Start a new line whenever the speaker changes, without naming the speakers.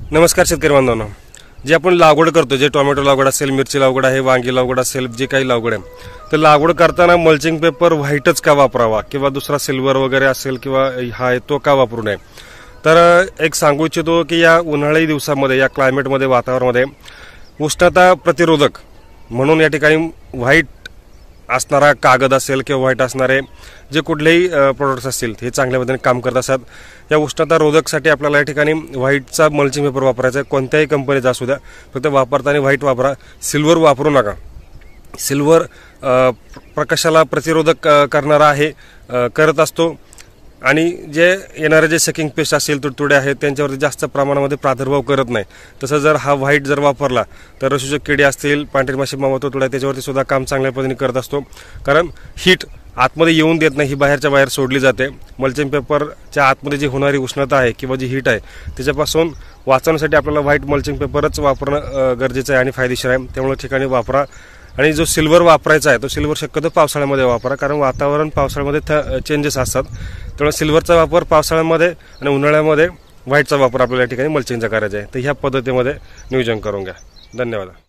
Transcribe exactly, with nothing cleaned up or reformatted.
नमस्कार शेतकरी बांधवांनो, जे आपण लागवड करतो, जे टोमॅटो लागवड असेल, मिरची लागवड आहे, वांगी लागवड असेल, जे काही लागवड आहे, तर लागवड करताना मल्चिंग पेपर व्हाईटच का वापरावा किंवा दुसरा सिल्वर वगैरे असेल किंवा हा आहे तो का वापरू नये। तर एक सांगू इच्छितो की या उन्हाळी दिवसामध्ये, या क्लायमेटमध्ये, वातावरणामध्ये उष्णता प्रतिरोधक म्हणून या ठिकाणी व्हाईट असणारा कागद असेल किंवा व्हाईट असणारे जे कुठलेही प्रोडक्ट्स असतील हे चांगल्या पद्धतीने काम करत असतात। या उष्णता रोधकसाठी आपल्याला या ठिकाणी व्हाईटचा मल्चिंग पेपर वापरायचा आहे, कोणत्याही कंपनीचा असू द्या, फक्त वापरताना व्हाईट वापरा, सिल्वर वापरू नका। सिल्वर प्रकाशाला प्रतिरोधक करणारा आहे, करत असतो आणि जे येणारे जे सकिंग पेस्ट असेल, तुडतुडे आहेत, त्यांच्यावरती जास्त प्रमाणामध्ये प्रादुर्भाव करत नाही। तसं जर हा व्हाईट जर वापरला तर रसूचे किडे असतील, पांढरी माशी, मावा, तुडतुडे त्याच्यावरती सुद्धा काम चांगल्या पद्धतीने करत असतो, कारण हीट आतमध्ये येऊन देत नाही, ही बाहेरच्या बाहेर सोडली जाते। मल्चिंग पेपरच्या आतमध्ये जी होणारी उष्णता आहे किंवा जी हीट आहे त्याच्यापासून वाचवण्यासाठी आपल्याला व्हाईट मल्चिंग पेपरच वापरणं गरजेचं आहे आणि फायदेशीर आहे। त्यामुळे ठिकाणी वापरा। आणि जो सिल्वर वापरायचा आहे तो सिल्वर शक्यतो पावसाळ्यामध्ये वापरा, कारण वातावरण पावसाळ्यामध्ये चेंजेस असतात, त्यामुळे सिल्वरचा वापर पावसाळ्यामध्ये आणि उन्हाळ्यामध्ये व्हाईटचा वापर आपल्याला या ठिकाणी मल्चिंगचा करायचा आहे। तर ह्या पद्धतीमध्ये नियोजन करून घ्या। धन्यवाद।